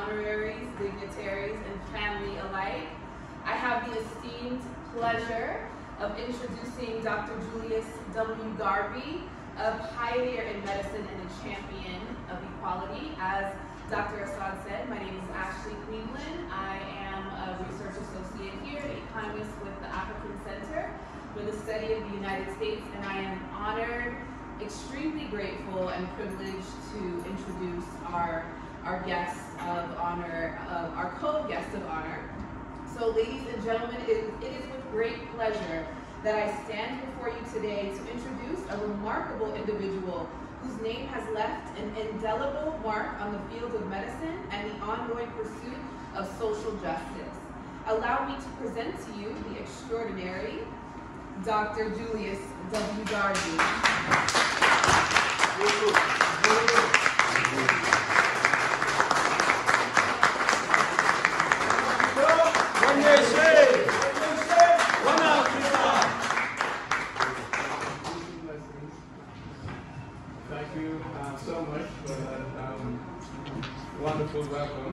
honoraries, dignitaries, and family alike. I have the esteemed pleasure of introducing Dr. Julius W. Garvey, a pioneer in medicine and a champion of equality. As Dr. Assad said, my name is Ashley Cleveland. I am a research associate here, an economist with the African Center for the Study of the United States, and I am honored, extremely grateful, and privileged to introduce our guest of honor, our co-guest of honor. So ladies and gentlemen, it is with great pleasure that I stand before you today to introduce a remarkable individual whose name has left an indelible mark on the field of medicine and the ongoing pursuit of social justice. Allow me to present to you the extraordinary Dr. Julius W. Garvey. Thank you so much for that wonderful welcome.